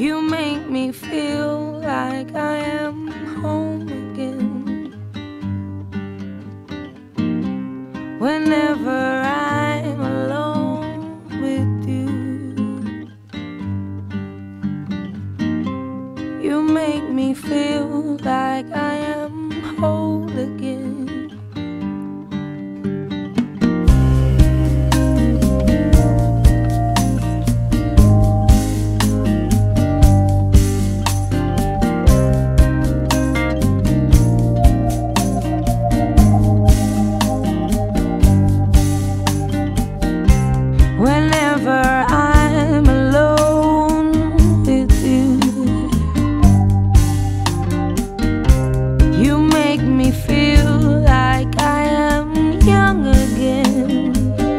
You make me feel like I am home again. Whenever I'm alone with you, you make me feel like I am whole again. Whenever I'm alone with you, you make me feel like I am young again.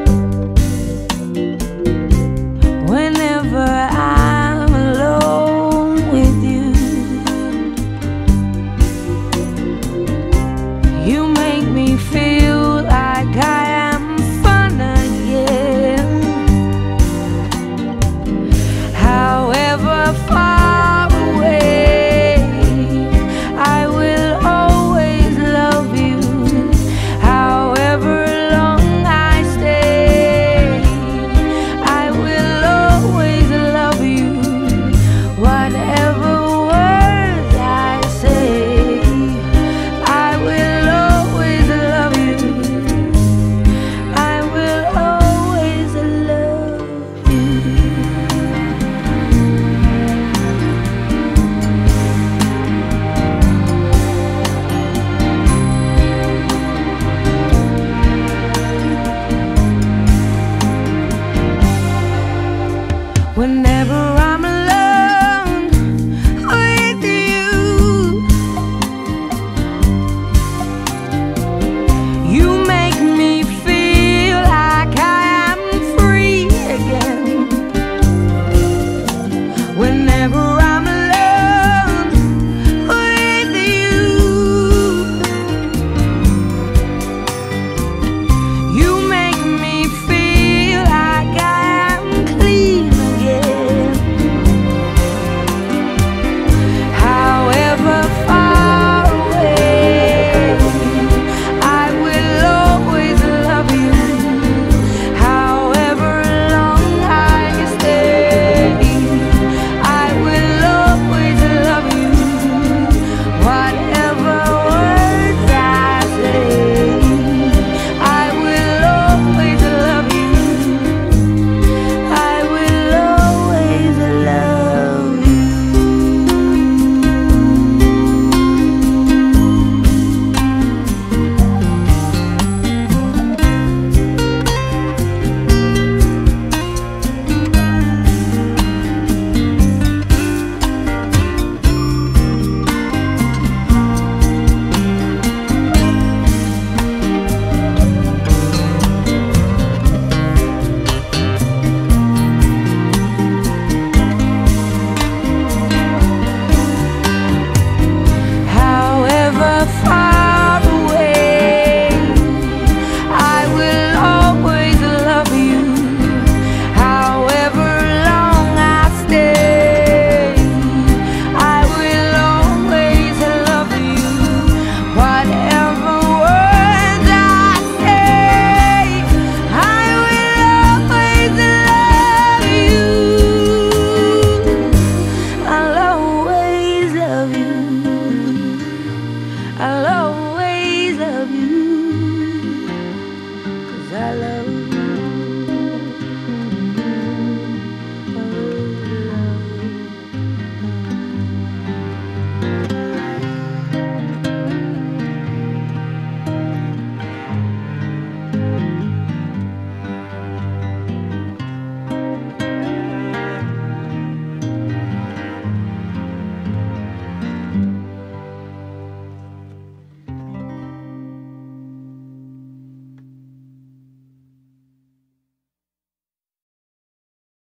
Whenever I'm alone with you, you make me feel like I am fun again. However far away, I will always love you. However long I stay, I will always love you. Whatever words I say, I will always love you. I will always love you. Whenever